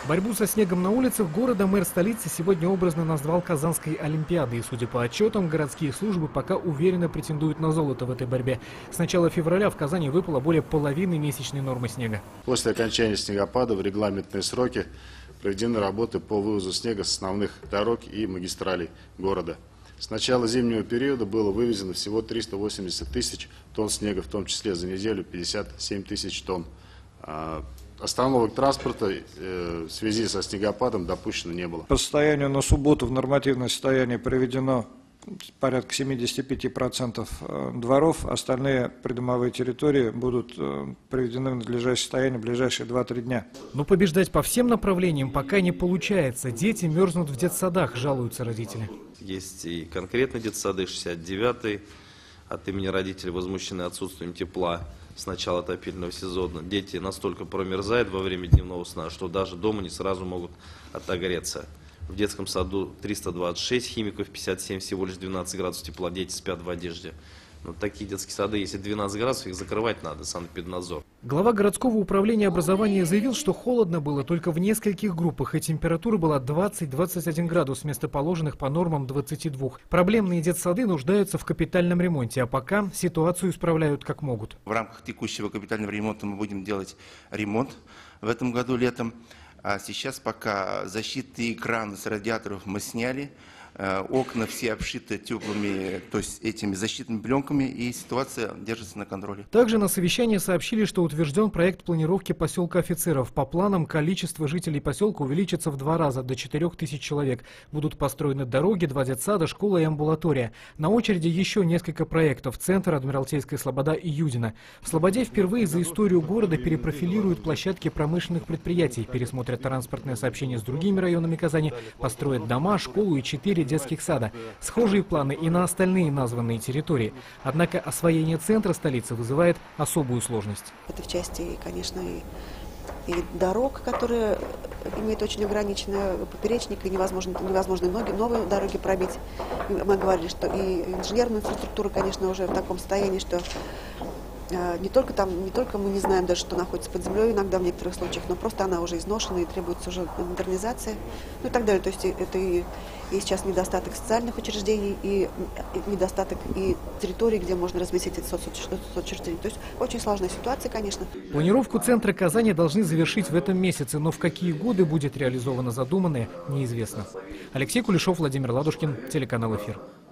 Борьбу со снегом на улицах города мэр столицы сегодня образно назвал Казанской Олимпиадой. И, судя по отчетам, городские службы пока уверенно претендуют на золото в этой борьбе. С начала февраля в Казани выпало более половины месячной нормы снега. После окончания снегопада в регламентные сроки проведены работы по вывозу снега с основных дорог и магистралей города. С начала зимнего периода было вывезено всего 380 тысяч тонн снега, в том числе за неделю 57 тысяч тонн. Остановок транспорта в связи со снегопадом допущено не было. По состоянию на субботу в нормативное состояние приведено порядка 75% дворов. Остальные придомовые территории будут приведены в надлежащее состояние в ближайшие 2-3 дня. Но побеждать по всем направлениям пока не получается. Дети мерзнут в детсадах, жалуются родители. Есть и конкретно детсады, 69-й, от имени родителей возмущены отсутствием тепла с начала отопительного сезона. Дети настолько промерзают во время дневного сна, что даже дома не сразу могут отогреться. В детском саду 326 химиков, 57, всего лишь 12 градусов тепла, дети спят в одежде. Но такие детские сады, если 12 градусов, их закрывать надо, санэпиднадзор. Глава городского управления образования заявил, что холодно было только в нескольких группах, и температура была 20-21 градус вместо положенных по нормам 22. Проблемные детсады нуждаются в капитальном ремонте, а пока ситуацию исправляют как могут. В рамках текущего капитального ремонта мы будем делать ремонт в этом году летом. А сейчас пока защитные экраны с радиаторов мы сняли. Окна все обшиты теплыми, то есть этими защитными пленками, и ситуация держится на контроле. Также на совещании сообщили, что утвержден проект планировки поселка Офицеров. По планам, количество жителей поселка увеличится в 2 раза, до 4000 человек. Будут построены дороги, 2 детсада, школа и амбулатория. На очереди еще несколько проектов. Центр, Адмиралтейская Слобода и Юдино. В Слободе впервые за историю города перепрофилируют площадки промышленных предприятий, пересмотрят транспортное сообщение с другими районами Казани, построят дома, школу и 4 детских сада. Схожие планы и на остальные названные территории. Однако освоение центра столицы вызывает особую сложность. Это в части, конечно, и дорог, которые имеют очень ограниченный поперечник, и невозможно новые дороги пробить. Мы говорили, что и инженерная инфраструктура, конечно, уже в таком состоянии, что не только мы не знаем даже, что находится под землей иногда в некоторых случаях, но просто она уже изношена и требуется уже модернизация, ну и так далее. То есть это и сейчас недостаток социальных учреждений, и недостаток и территорий, где можно разместить эти соцучреждения. То есть очень сложная ситуация, конечно. Планировку центра Казани должны завершить в этом месяце, но в какие годы будет реализовано задуманное, неизвестно. Алексей Кулешов, Владимир Ладушкин, телеканал «Эфир».